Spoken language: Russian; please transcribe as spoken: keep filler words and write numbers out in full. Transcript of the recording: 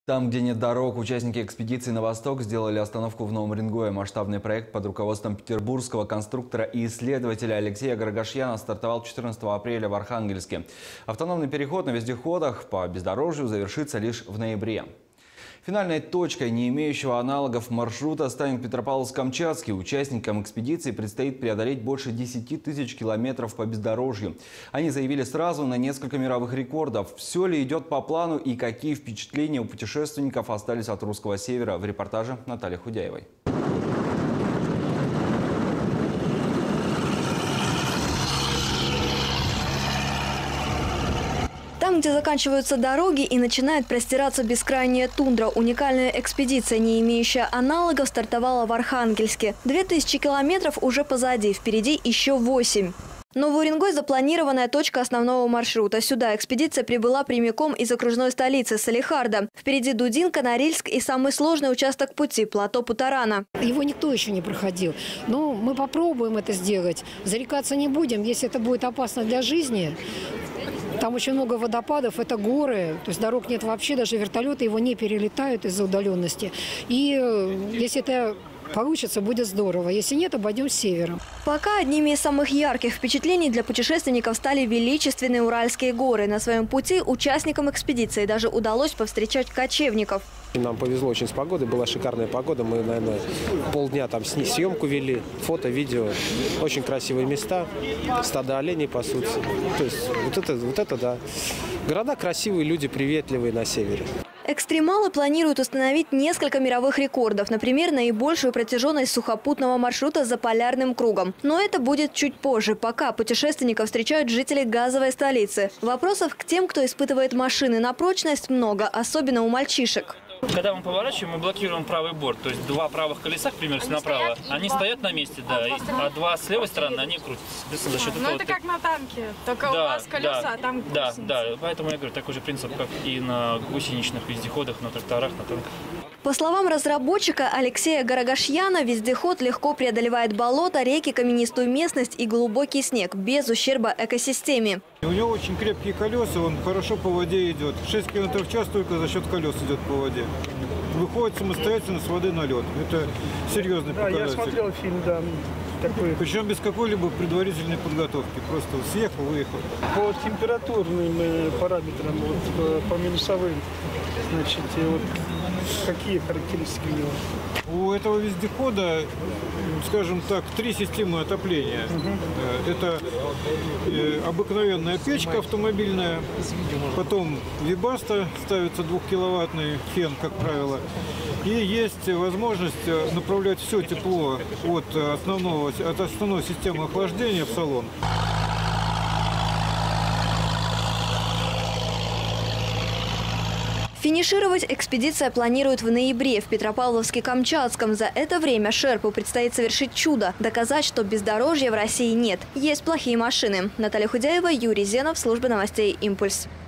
Там, где нет дорог, участники экспедиции на восток сделали остановку в Новом Уренгое. Масштабный проект под руководством петербургского конструктора и исследователя Алексея Гарагашьяна стартовал четырнадцатого апреля в Архангельске. Автономный переход на вездеходах по бездорожью завершится лишь в ноябре. Финальной точкой не имеющего аналогов маршрута станет Петропавловск-Камчатский. Участникам экспедиции предстоит преодолеть больше десяти тысяч километров по бездорожью. Они заявили сразу на несколько мировых рекордов. Все ли идет по плану и какие впечатления у путешественников остались от русского севера? В репортаже Натальи Худяевой. Там, где заканчиваются дороги и начинает простираться бескрайняя тундра, уникальная экспедиция, не имеющая аналогов, стартовала в Архангельске. Две тысячи километров уже позади, впереди еще восемь. Новый Уренгой – запланированная точка основного маршрута. Сюда экспедиция прибыла прямиком из окружной столицы Салехарда. Впереди Дудинка, Норильск и самый сложный участок пути – плато Путарана. Его никто еще не проходил. Но мы попробуем это сделать. Зарекаться не будем, если это будет опасно для жизни. Там очень много водопадов, это горы, то есть дорог нет вообще, даже вертолеты его не перелетают из-за удаленности. И если это получится, будет здорово. Если нет, обойдем с севером. Пока одними из самых ярких впечатлений для путешественников стали величественные Уральские горы. На своем пути участникам экспедиции даже удалось повстречать кочевников. Нам повезло очень с погодой, была шикарная погода. Мы, наверное, полдня там съемку вели, фото, видео. Очень красивые места, стада оленей пасутся. То есть вот это, вот это да. Города красивые, люди приветливые на севере. Экстремалы планируют установить несколько мировых рекордов. Например, наибольшую протяженность сухопутного маршрута за полярным кругом. Но это будет чуть позже. Пока путешественников встречают жители газовой столицы. Вопросов к тем, кто испытывает машины на прочность, много, особенно у мальчишек. Когда мы поворачиваем, мы блокируем правый борт, то есть два правых колеса, к примеру, если направо, они стоят на месте, да, а два с левой стороны, они крутятся за счет этого. Ну это как на танке, только да, у вас колеса, да, а там да, да, поэтому я говорю, такой же принцип, как и на гусеничных вездеходах, на тракторах, на танках. По словам разработчика Алексея Гарагашьяна, вездеход легко преодолевает болото, реки, каменистую местность и глубокий снег, без ущерба экосистеме. У него очень крепкие колеса, он хорошо по воде идет. шесть километров в час только за счет колес идет по воде. Выходит самостоятельно с воды на лед. Это серьезный да, показатель. Я смотрел фильм, да. Такой. Причем без какой-либо предварительной подготовки. Просто съехал, выехал. По температурным параметрам, вот, по минусовым, значит, вот, какие характеристики у него? У этого вездехода, скажем так, три системы отопления. Угу. Это обыкновенная печка автомобильная, потом вибаста, ставится двухкиловаттный фен, как правило. И есть возможность направлять все тепло от, основного, от основной системы охлаждения в салон. Финишировать экспедиция планирует в ноябре в Петропавловске-Камчатском. За это время шерпу предстоит совершить чудо – доказать, что бездорожья в России нет. Есть плохие машины. Наталья Худяева, Юрий Зенов, служба новостей «Импульс».